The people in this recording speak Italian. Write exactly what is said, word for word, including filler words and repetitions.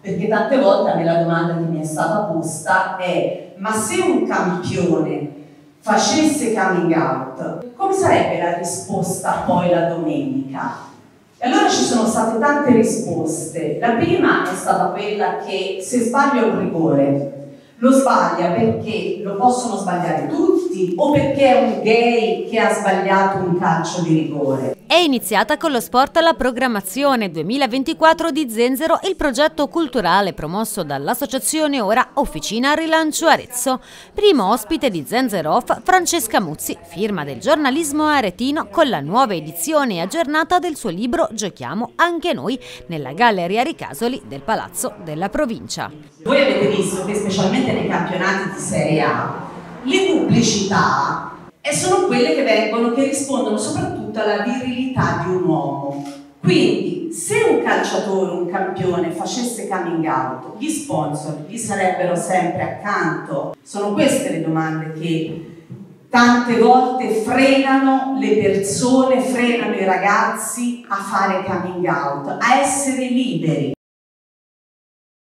perché tante volte a me la domanda che mi è stata posta è: ma se un campione facesse coming out, come sarebbe la risposta poi la domenica? E allora ci sono state tante risposte. La prima è stata quella che se sbaglia un rigore, lo sbaglia perché lo possono sbagliare tutti o perché è un gay che ha sbagliato un calcio di rigore. È iniziata con lo sport la programmazione duemilaventiquattro di Zenzero, il progetto culturale promosso dall'associazione Ora Officina Rilancio Arezzo. Primo ospite di Zenzero Off, Francesca Muzzi, firma del giornalismo aretino, con la nuova edizione aggiornata del suo libro Giochiamo anche noi, nella Galleria Ricasoli del Palazzo della Provincia. Voi avete visto che specialmente nei campionati di Serie A le pubblicità e sono quelle che vengono, che rispondono soprattutto alla virilità di un uomo. Quindi, se un calciatore, un campione facesse coming out, gli sponsor gli sarebbero sempre accanto? Sono queste le domande che tante volte frenano le persone, frenano i ragazzi a fare coming out, a essere liberi.